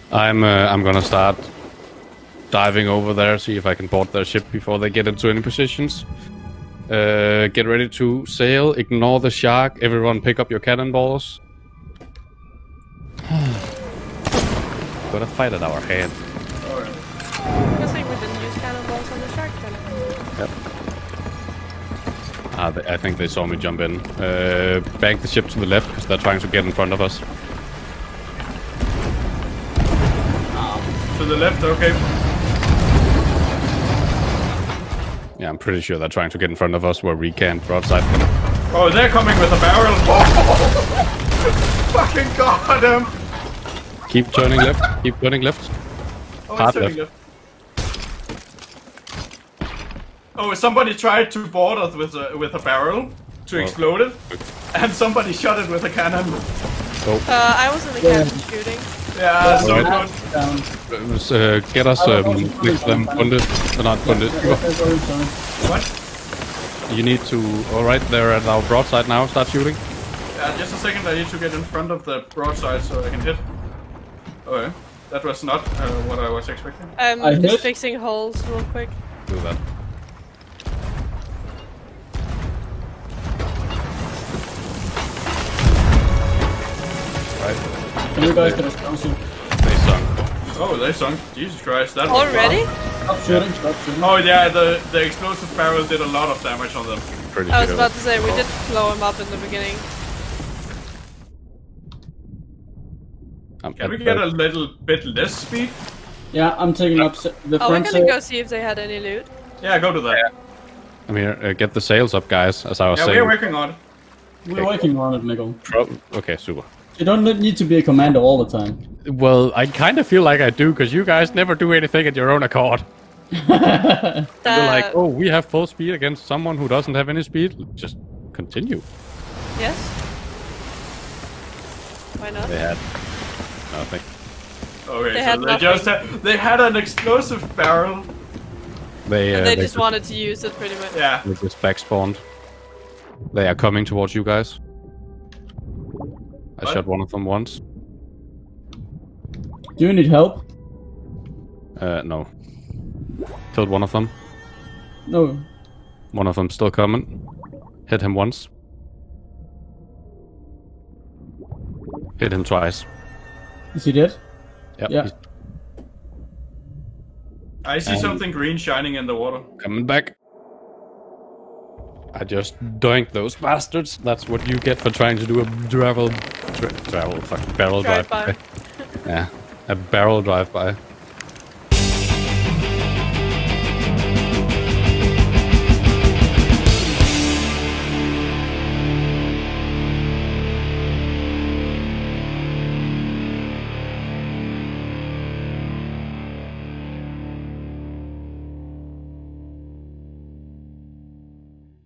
I'm gonna start diving over there, see if I can board their ship before they get into any positions. Get ready to sail. Ignore the shark. Everyone, pick up your cannonballs. Got a fight at our hand. I think we didn't use cannonballs on the shark then. Yep. I think they saw me jump in. Bank the ship to the left because they're trying to get in front of us. To the left, okay. Yeah, I'm pretty sure they're trying to get in front of us where we can't broadside them. Oh, they're coming with a barrel. Fucking god damn. Keep turning left. Keep turning left. Oh, Hard it's turning left. Oh, somebody tried to board us with a barrel to explode it, and somebody shot it with a cannon. Oh. I was in the cannon shooting. Yeah, so good. Get us next to them. Bundit. They're not bundit. What? You need to... Alright, they're at our broadside now. Start shooting. Yeah, just a second. I need to get in front of the broadside so I can hit. Okay. That was not what I was expecting. I'm just fixing holes real quick. Do that. Right. Can you guys get us down soon? They sunk. Oh, they sunk. Jesus Christ. That Already? Stop shooting, stop shooting. Oh yeah, the explosive barrel did a lot of damage on them. Pretty I was sure. about to say, we did blow him up in the beginning. Can we get a little bit less speed? Yeah, I'm taking up the Oh, we're front gonna sail. go see if they had any loot. Yeah, go to that. Yeah, I'm here. Get the sails up, guys, as I was saying. we're working on it. We're working on it, Mikkel. Okay, super. You don't need to be a commander all the time. Well, I kind of feel like I do, because you guys never do anything at your own accord. You're like, oh, we have full speed against someone who doesn't have any speed. Just continue. Yes? Why not? They had nothing. Okay, they had an explosive barrel. They just wanted to use it pretty much. Yeah. They just back spawned. They are coming towards you guys. I shot one of them once. Do you need help? No. Killed one of them. No. One of them still coming. Hit him once. Hit him twice. Is he dead? Yep. Yeah. I see something green shining in the water. Coming back. I just doinked those bastards. That's what you get for trying to do a fucking barrel drive-by. Yeah, a barrel drive-by.